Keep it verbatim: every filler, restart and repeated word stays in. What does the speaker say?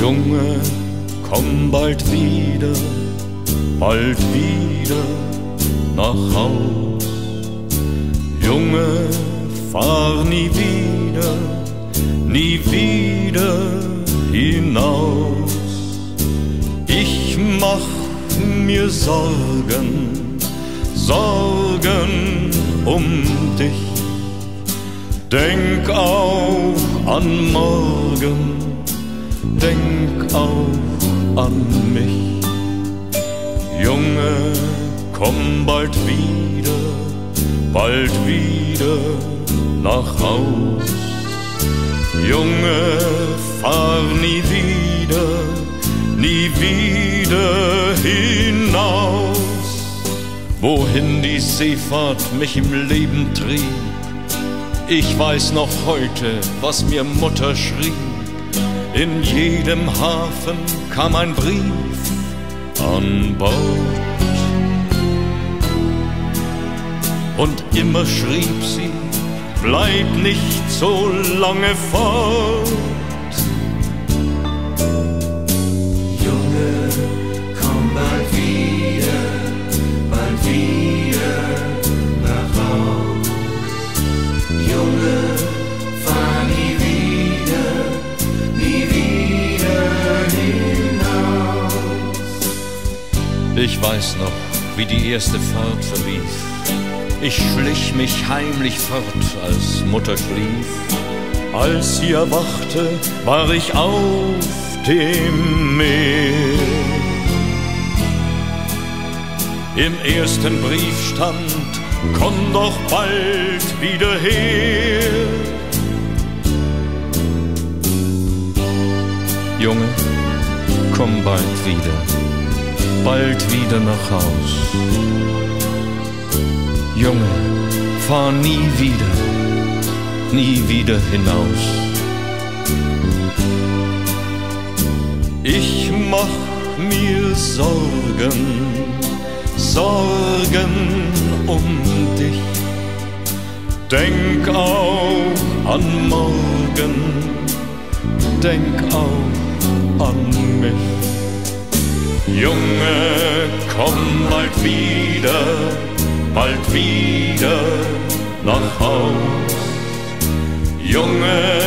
Junge, komm bald wieder, bald wieder nach Haus. Junge, fahr nie wieder, nie wieder hinaus. Ich mach mir Sorgen, Sorgen um dich. Denk auch an morgen, denk auch an mich. Junge, komm bald wieder, bald wieder nach Haus. Junge, fahr nie wieder, nie wieder hinaus. Wohin die Seefahrt mich im Leben trieb, ich weiß noch heute, was mir Mutter schrieb. In jedem Hafen kam ein Brief an Bord. Und immer schrieb sie, bleib nicht so lange fort. Junge, komm bald wieder, bald wieder nach Haus. Junge, fahr nie wieder, nie wieder hinaus. Ich weiß noch, wie die erste Fahrt verlief. Ich schlich mich heimlich fort, als Mutter schlief. Als sie erwachte, war ich auf dem Meer. Im ersten Brief stand, komm doch bald wieder her. Junge, komm bald wieder, bald wieder nach Haus. Junge, fahr nie wieder, nie wieder hinaus. Ich mach mir Sorgen, Sorgen um dich. Denk auch an morgen, denk auch an mich. Junge, komm bald wieder, bald wieder nach Haus. Junge,